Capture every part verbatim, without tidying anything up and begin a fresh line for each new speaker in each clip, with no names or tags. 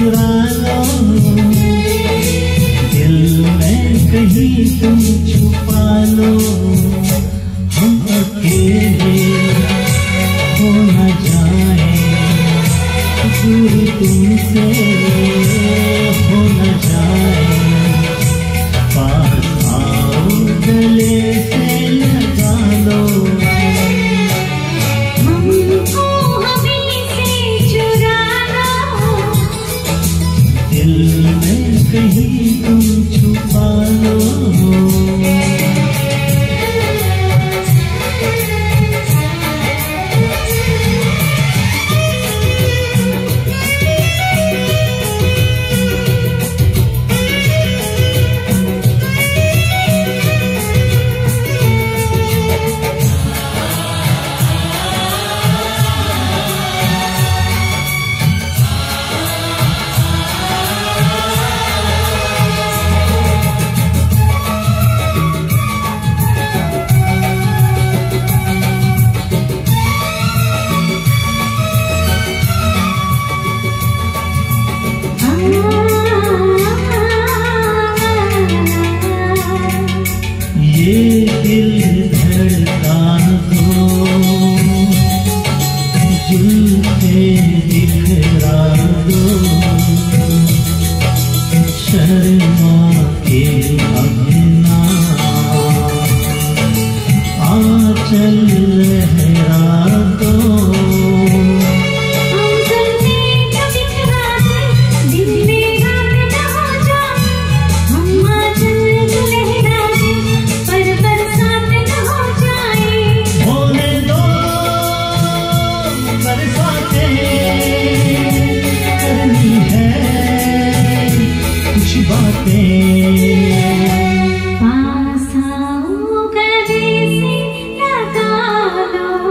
चुरा लो, दिल में कहीं तुम छुपा लो। हम अकेले हो न जाए, दूर तुमसे हो न जाए। पास आओ, गले से लगा लो,
हमको हमें से चुरा लो,
दिल में कहीं तुम छुपा लो। ये दिल धड़का दो, जुल्फे दिखरा दो, शर्मा के अपना आंचल लहरा दो।
पास आओ, गले से लगा लो,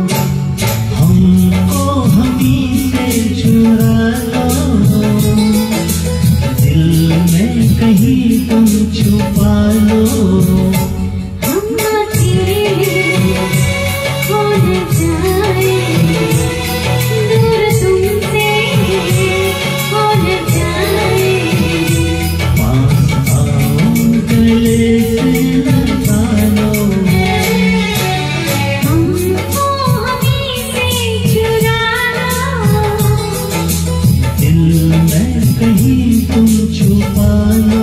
हमको हमी से चुरा लो, दिल में कहीं तुम छुपा लो।
हम अकेले हो न जाए, दूर तुमसे हो न जाए।
गले से लगा लो,
हमको हमी से चुरा लो,
दिल में कहीं तुम छुपा लो।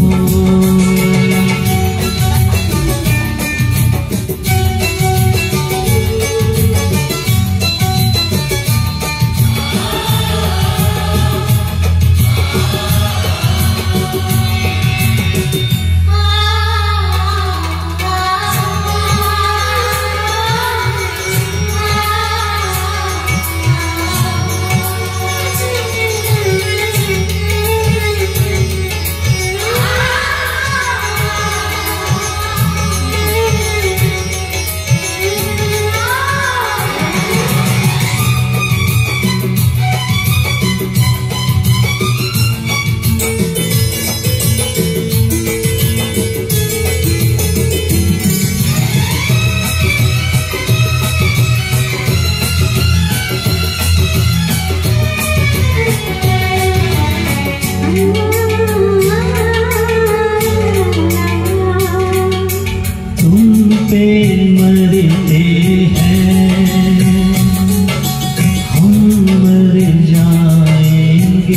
तुम पे मरते हैं, हम मर जाएंगे,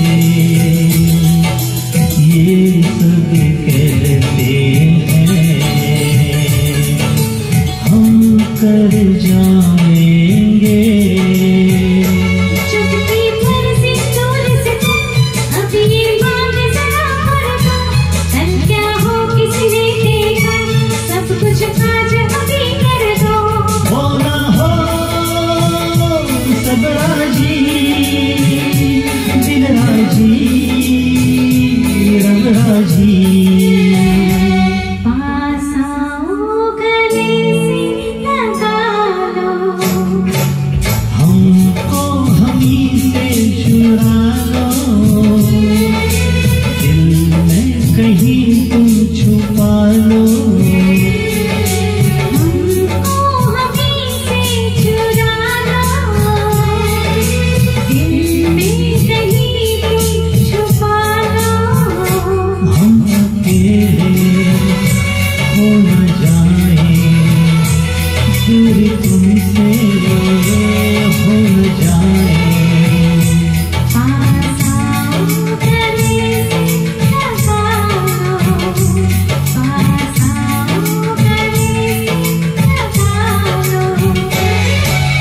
ये सब कहते हैं, हम कर जाएंगे।
चुटकी पर सिंदूर से तुम अब ये बात जरा कर दो, कल क्या हो किसने देखा, सब कुछ आज अभी कर दो।
हो ना हो सबरा जी, दिलरा जी, रंगरा जी।